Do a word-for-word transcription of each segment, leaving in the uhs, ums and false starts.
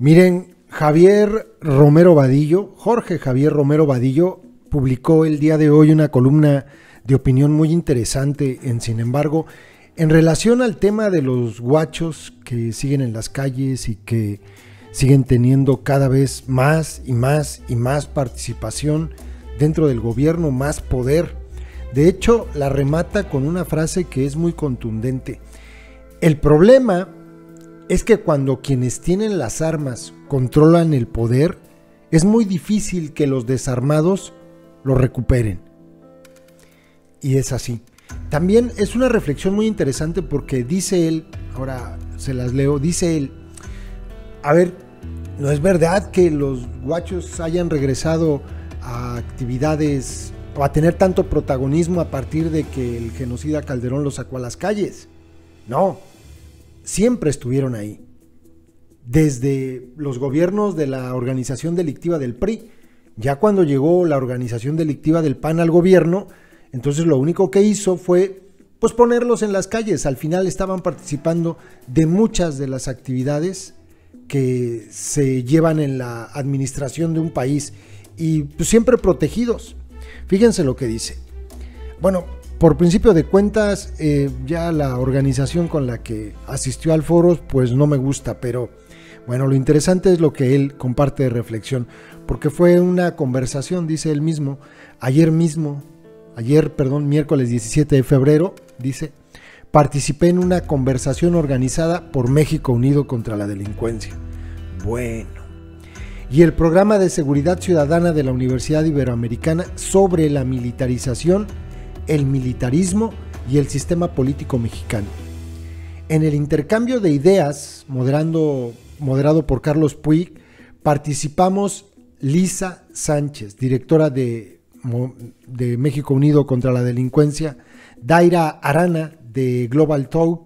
Miren, Javier Romero Vadillo, Jorge Javier Romero Vadillo, publicó el día de hoy una columna de opinión muy interesante en Sin embargo, en relación al tema de los guachos que siguen en las calles y que siguen teniendo cada vez más y más y más participación dentro del gobierno, más poder. De hecho, la remata con una frase que es muy contundente. El problema es que cuando quienes tienen las armas controlan el poder, es muy difícil que los desarmados lo recuperen. Y es así. También es una reflexión muy interesante porque dice él, ahora se las leo, dice él, a ver, no es verdad que los guachos hayan regresado a actividades o a tener tanto protagonismo a partir de que el genocida Calderón los sacó a las calles. No, siempre estuvieron ahí. Desde los gobiernos de la organización delictiva del P R I, ya cuando llegó la organización delictiva del P A N al gobierno, entonces lo único que hizo fue pues ponerlos en las calles. Al final estaban participando de muchas de las actividades que se llevan en la administración de un país y pues siempre protegidos. Fíjense lo que dice. Bueno, por principio de cuentas, eh, ya la organización con la que asistió al foro pues no me gusta, pero bueno, lo interesante es lo que él comparte de reflexión, porque fue una conversación, dice él mismo, ayer mismo, ayer, perdón, miércoles diecisiete de febrero, dice, participé en una conversación organizada por México Unido contra la Delincuencia. Bueno, y el programa de seguridad ciudadana de la Universidad Iberoamericana sobre la militarización, el militarismo y el sistema político mexicano. En el intercambio de ideas, moderando, moderado por Carlos Puig, participamos Lisa Sánchez, directora de, de México Unido contra la Delincuencia, Daira Arana, de Global Talk,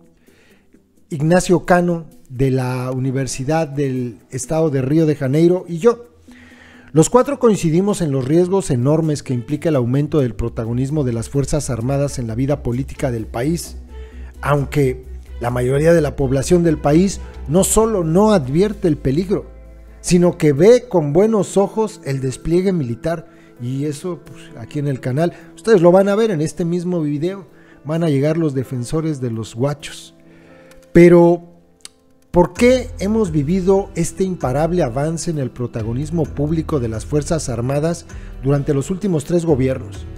Ignacio Cano, de la Universidad del Estado de Río de Janeiro, y yo. Los cuatro coincidimos en los riesgos enormes que implica el aumento del protagonismo de las Fuerzas Armadas en la vida política del país, aunque la mayoría de la población del país no solo no advierte el peligro, sino que ve con buenos ojos el despliegue militar, y eso pues, aquí en el canal, ustedes lo van a ver en este mismo video, van a llegar los defensores de los guachos. Pero, ¿por qué hemos vivido este imparable avance en el protagonismo público de las Fuerzas Armadas durante los últimos tres gobiernos?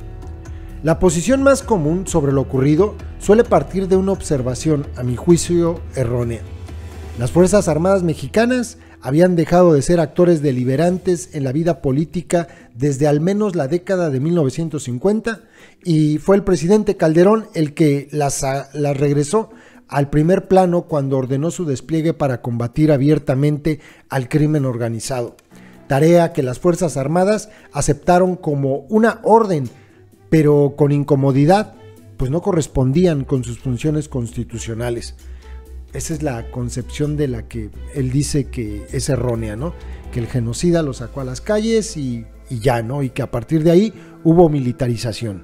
La posición más común sobre lo ocurrido suele partir de una observación, a mi juicio, errónea. Las Fuerzas Armadas mexicanas habían dejado de ser actores deliberantes en la vida política desde al menos la década de mil novecientos cincuenta y fue el presidente Calderón el que las, las regresó al primer plano cuando ordenó su despliegue para combatir abiertamente al crimen organizado, tarea que las Fuerzas Armadas aceptaron como una orden, pero con incomodidad, pues no correspondían con sus funciones constitucionales. Esa es la concepción de la que él dice que es errónea, ¿no? Que el genocida lo sacó a las calles y, y ya, ¿no? Y que a partir de ahí hubo militarización.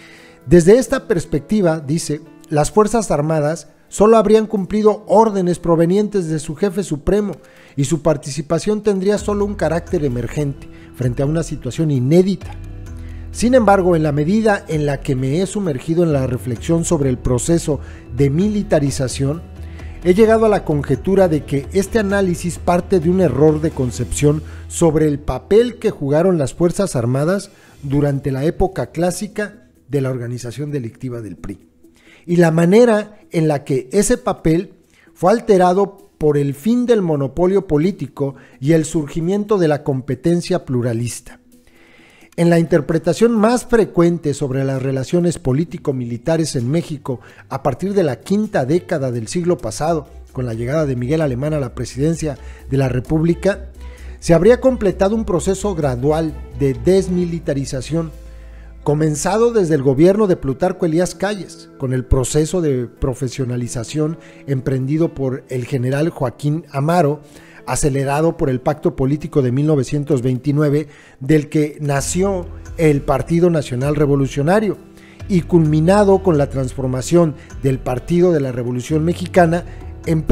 Desde esta perspectiva, dice, las Fuerzas Armadas solo habrían cumplido órdenes provenientes de su jefe supremo y su participación tendría solo un carácter emergente frente a una situación inédita. Sin embargo, en la medida en la que me he sumergido en la reflexión sobre el proceso de militarización, he llegado a la conjetura de que este análisis parte de un error de concepción sobre el papel que jugaron las Fuerzas Armadas durante la época clásica de la organización delictiva del P R I. Y la manera en la que ese papel fue alterado por el fin del monopolio político y el surgimiento de la competencia pluralista. En la interpretación más frecuente sobre las relaciones político-militares en México a partir de la quinta década del siglo pasado, con la llegada de Miguel Alemán a la presidencia de la República, se habría completado un proceso gradual de desmilitarización, comenzado desde el gobierno de Plutarco Elías Calles, con el proceso de profesionalización emprendido por el general Joaquín Amaro, acelerado por el pacto político de mil novecientos veintinueve, del que nació el Partido Nacional Revolucionario, y culminado con la transformación del Partido de la Revolución Mexicana en P R I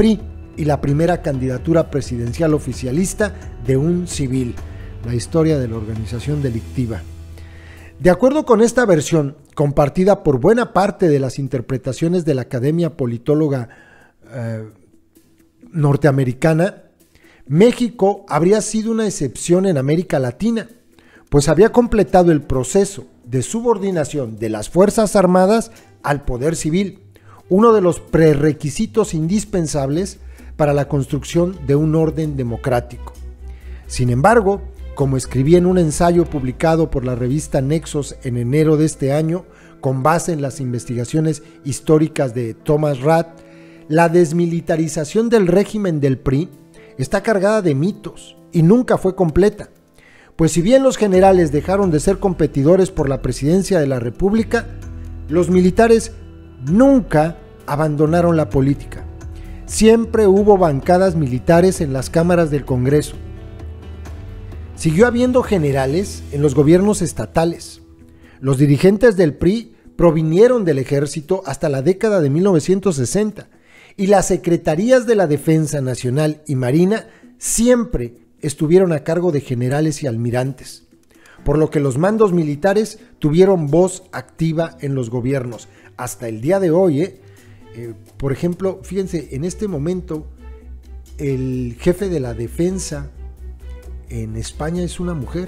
y la primera candidatura presidencial oficialista de un civil, la historia de la organización delictiva. De acuerdo con esta versión, compartida por buena parte de las interpretaciones de la Academia Politóloga eh, norteamericana, México habría sido una excepción en América Latina, pues había completado el proceso de subordinación de las Fuerzas Armadas al poder civil, uno de los prerequisitos indispensables para la construcción de un orden democrático. Sin embargo, como escribí en un ensayo publicado por la revista Nexos en enero de este año, con base en las investigaciones históricas de Thomas Rath, la desmilitarización del régimen del P R I está cargada de mitos y nunca fue completa. Pues si bien los generales dejaron de ser competidores por la presidencia de la República, los militares nunca abandonaron la política. Siempre hubo bancadas militares en las cámaras del Congreso. Siguió habiendo generales en los gobiernos estatales. Los dirigentes del P R I provinieron del ejército hasta la década de mil novecientos sesenta y las secretarías de la Defensa Nacional y Marina siempre estuvieron a cargo de generales y almirantes, por lo que los mandos militares tuvieron voz activa en los gobiernos. Hasta el día de hoy, ¿eh? Eh, por ejemplo, fíjense, en este momento el jefe de la defensa en España es una mujer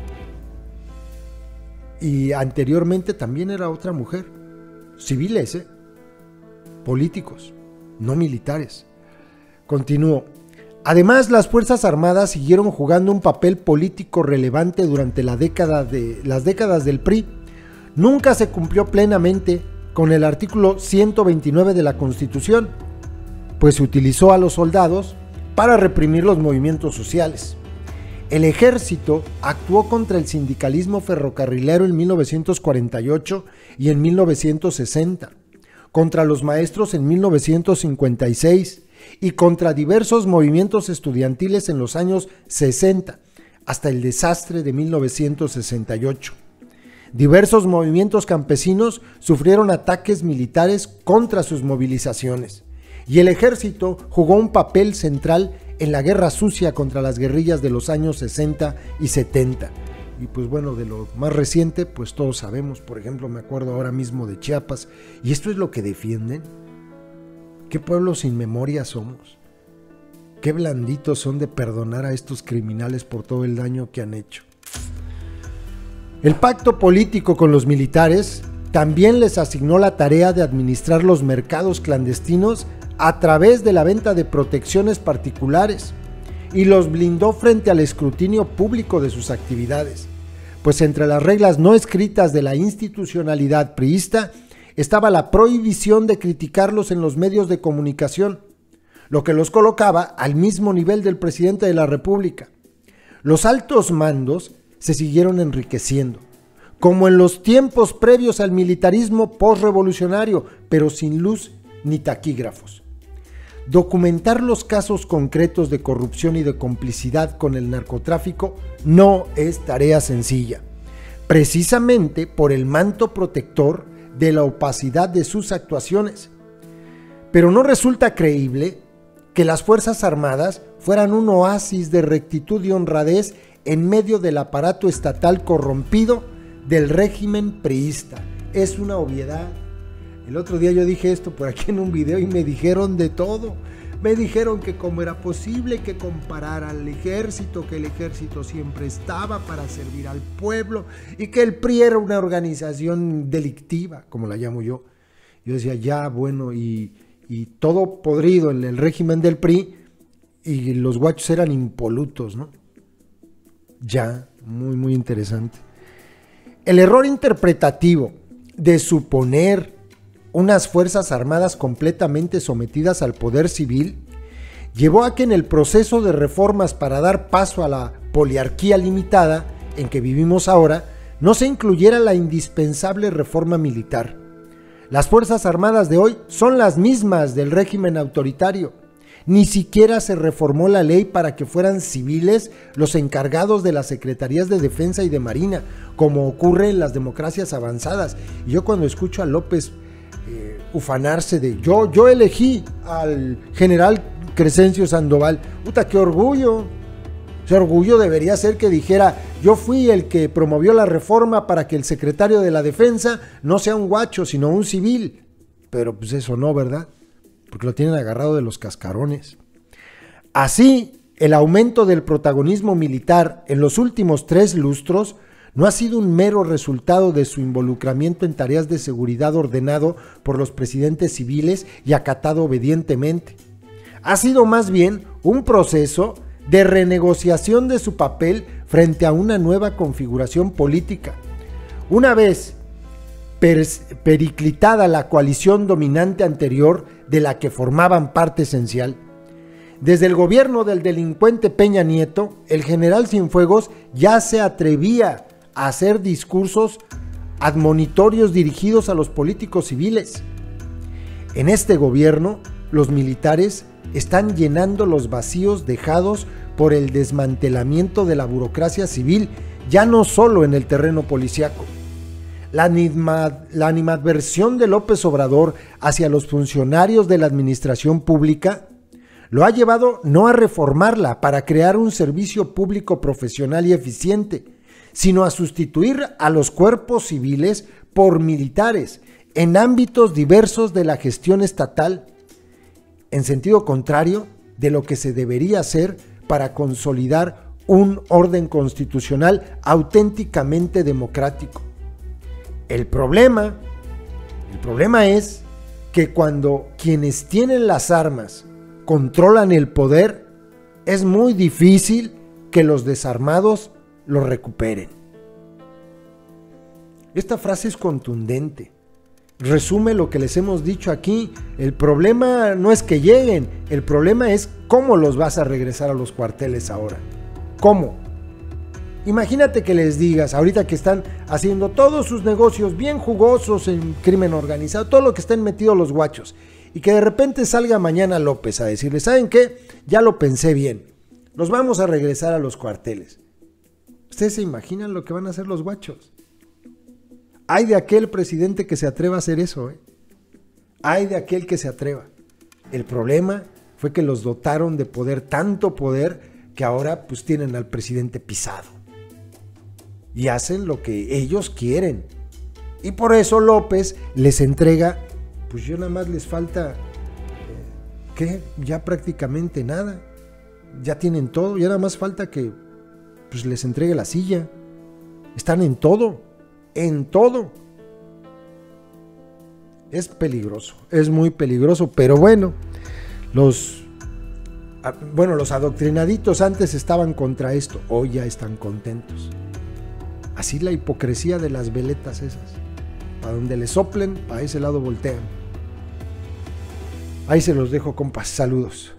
y anteriormente también era otra mujer, civiles, ¿eh? políticos, no militares. Continúo. Además, las Fuerzas Armadas siguieron jugando un papel político relevante durante la década de, las décadas del P R I. Nunca se cumplió plenamente con el artículo ciento veintinueve de la Constitución, pues se utilizó a los soldados para reprimir los movimientos sociales. El ejército actuó contra el sindicalismo ferrocarrilero en mil novecientos cuarenta y ocho y en mil novecientos sesenta, contra los maestros en mil novecientos cincuenta y seis y contra diversos movimientos estudiantiles en los años sesenta, hasta el desastre de mil novecientos sesenta y ocho. Diversos movimientos campesinos sufrieron ataques militares contra sus movilizaciones, y el ejército jugó un papel central en la guerra sucia contra las guerrillas de los años sesenta y setenta. Y pues bueno, de lo más reciente, pues todos sabemos, por ejemplo, me acuerdo ahora mismo de Chiapas, y esto es lo que defienden. ¿Qué pueblo sin memoria somos? Qué blanditos son de perdonar a estos criminales por todo el daño que han hecho. El pacto político con los militares también les asignó la tarea de administrar los mercados clandestinos a través de la venta de protecciones particulares y los blindó frente al escrutinio público de sus actividades, pues entre las reglas no escritas de la institucionalidad priista estaba la prohibición de criticarlos en los medios de comunicación, lo que los colocaba al mismo nivel del presidente de la República. Los altos mandos se siguieron enriqueciendo, como en los tiempos previos al militarismo postrevolucionario, pero sin luz ni taquígrafos. Documentar los casos concretos de corrupción y de complicidad con el narcotráfico no es tarea sencilla, precisamente por el manto protector de la opacidad de sus actuaciones. Pero no resulta creíble que las Fuerzas Armadas fueran un oasis de rectitud y honradez en medio del aparato estatal corrompido del régimen priista. Es una obviedad. El otro día yo dije esto por aquí en un video y me dijeron de todo. Me dijeron que cómo era posible que comparara al ejército, que el ejército siempre estaba para servir al pueblo y que el P R I era una organización delictiva, como la llamo yo. Yo decía, ya, bueno, y, y todo podrido en el régimen del P R I y los guachos eran impolutos, ¿no? Ya, muy, muy interesante. El error interpretativo de suponer unas Fuerzas Armadas completamente sometidas al poder civil llevó a que en el proceso de reformas para dar paso a la poliarquía limitada en que vivimos ahora, no se incluyera la indispensable reforma militar. Las Fuerzas Armadas de hoy son las mismas del régimen autoritario. Ni siquiera se reformó la ley para que fueran civiles los encargados de las secretarías de Defensa y de Marina, como ocurre en las democracias avanzadas. Y yo cuando escucho a López eh, ufanarse de yo, yo elegí al general Crescencio Sandoval. ¡Puta, qué orgullo! Ese orgullo debería ser que dijera, yo fui el que promovió la reforma para que el secretario de la Defensa no sea un guacho, sino un civil. Pero pues eso no, ¿verdad? Porque lo tienen agarrado de los cascarones. Así, el aumento del protagonismo militar en los últimos tres lustros no ha sido un mero resultado de su involucramiento en tareas de seguridad ordenado por los presidentes civiles y acatado obedientemente. Ha sido más bien un proceso de renegociación de su papel frente a una nueva configuración política. Una vez periclitada la coalición dominante anterior de la que formaban parte esencial, desde el gobierno del delincuente Peña Nieto, el general Cienfuegos ya se atrevía a hacer discursos admonitorios dirigidos a los políticos civiles. En este gobierno, los militares están llenando los vacíos dejados por el desmantelamiento de la burocracia civil, ya no solo en el terreno policíaco. La, animad, la animadversión de López Obrador hacia los funcionarios de la administración pública lo ha llevado no a reformarla para crear un servicio público profesional y eficiente, sino a sustituir a los cuerpos civiles por militares en ámbitos diversos de la gestión estatal, en sentido contrario de lo que se debería hacer para consolidar un orden constitucional auténticamente democrático. El problema, el problema es que cuando quienes tienen las armas controlan el poder, es muy difícil que los desarmados lo recuperen. Esta frase es contundente. Resume lo que les hemos dicho aquí. El problema no es que lleguen, el problema es cómo los vas a regresar a los cuarteles ahora. ¿Cómo? Imagínate que les digas, ahorita que están haciendo todos sus negocios bien jugosos en crimen organizado, todo lo que están metidos los guachos, y que de repente salga mañana López a decirles, ¿saben qué? Ya lo pensé bien, los vamos a regresar a los cuarteles. ¿Ustedes se imaginan lo que van a hacer los guachos? Hay de aquel presidente que se atreva a hacer eso, ¿eh? Hay de aquel que se atreva. El problema fue que los dotaron de poder, tanto poder, que ahora pues tienen al presidente pisado. Y hacen lo que ellos quieren. Y por eso López les entrega, pues yo nada más les falta, eh, ¿qué? Ya prácticamente nada. Ya tienen todo, ya nada más falta que pues les entregue la silla. Están en todo. En todo. Es peligroso, es muy peligroso, pero bueno, los, bueno, los adoctrinaditos antes estaban contra esto, hoy ya están contentos. Así la hipocresía de las veletas esas. Para donde le soplen, para ese lado voltean. Ahí se los dejo, compas. Saludos.